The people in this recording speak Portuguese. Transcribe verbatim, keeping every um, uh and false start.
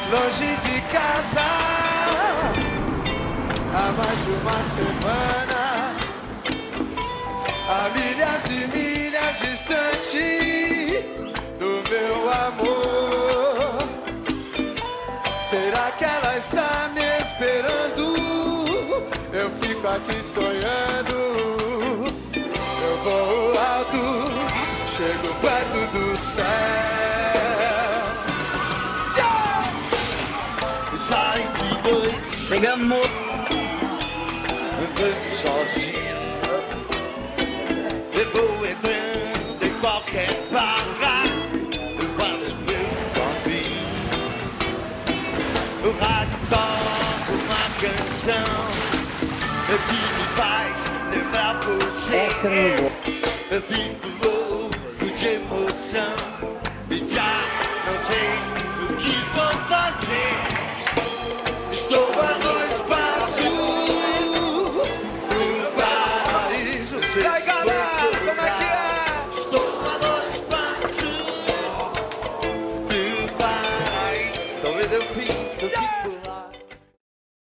longe de casa há mais de uma semana, a milhas e milhas distante do meu amor. Será que ela está me esperando? Eu fico aqui sonhando. Eu vou alto, chego perto do céu. Yeah! Sai de noite, Chegamos. andando sozinho. Eu vou entrando em qualquer barra, eu faço meu caminho. O rádio toca uma canção que me faz lembrar você. É incrível. Eu fico louco de emoção e já não sei o que vou fazer. Estou ali.